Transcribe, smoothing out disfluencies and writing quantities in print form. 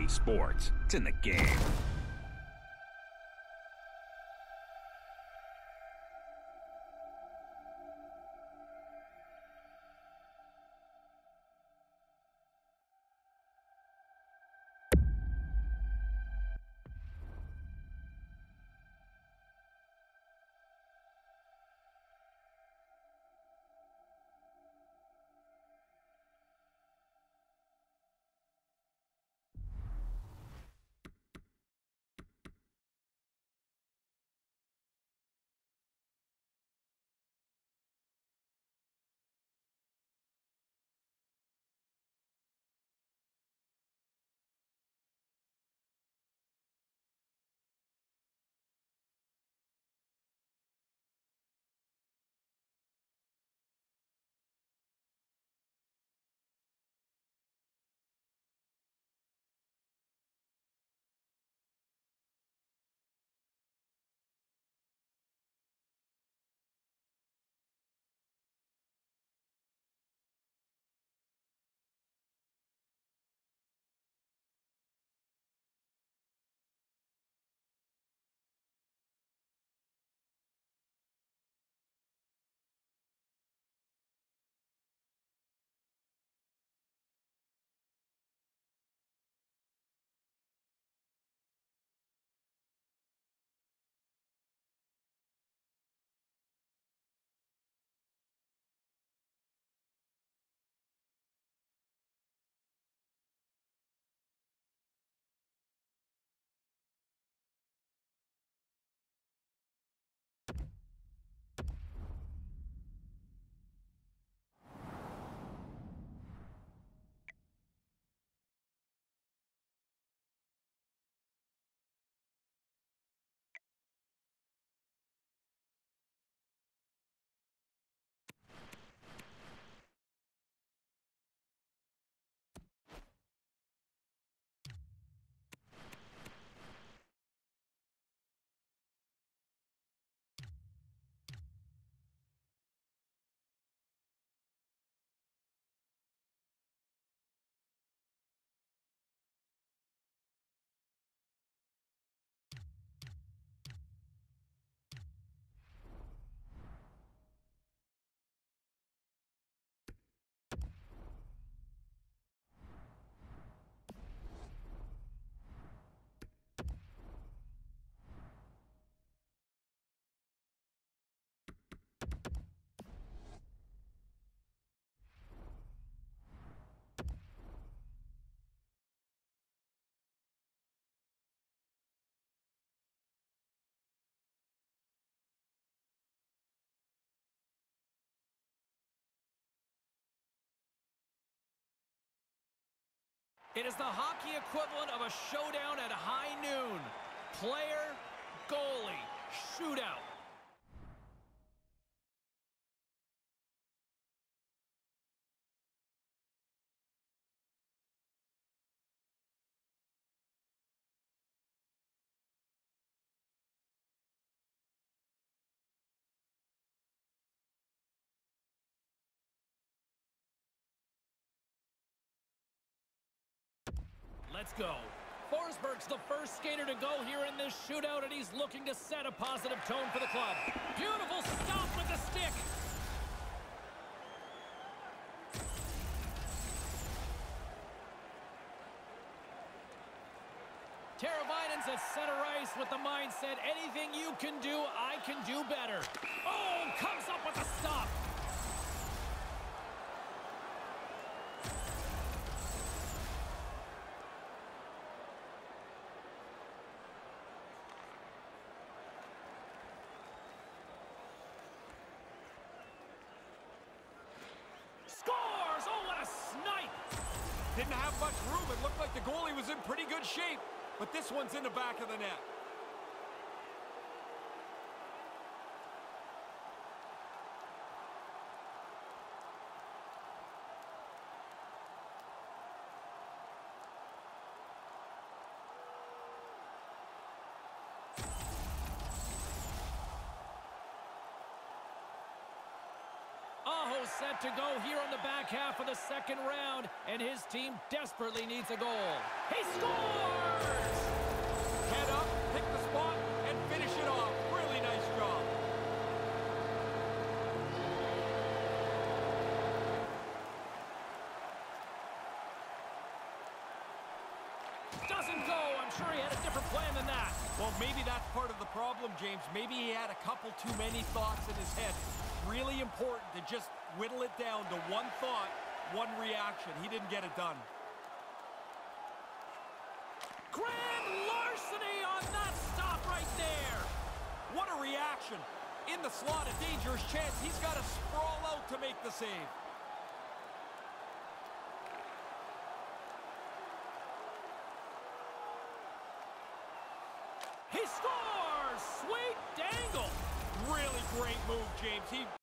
Bally Sports. It's in the game. It is the hockey equivalent of a showdown at high noon. Player, goalie, shootout. Let's go. Forsberg's the first skater to go here in this shootout, and he's looking to set a positive tone for the club. Beautiful stop with the stick. Teravainen's at center ice with the mindset, anything you can do, I can do better. Oh, comes up with the stop. Scores! Oh, what a snipe! Didn't have much room. It looked like the goalie was in pretty good shape. But this one's in the back of the net. almost set to go here on the back half of the second round, and his team desperately needs a goal. He scores! Head up, pick the spot, and finish it off. Really nice job. Doesn't go. I'm sure he had a different plan than that. Well, maybe that's part of the problem, James. Maybe he had a couple too many thoughts in his head. Really important to just whittle it down to one thought, one reaction. He didn't get it done. Grand larceny on that stop right there. What a reaction. In the slot, a dangerous chance. He's got to sprawl out to make the save. He scores! Sweet dangle! Really great move, James. He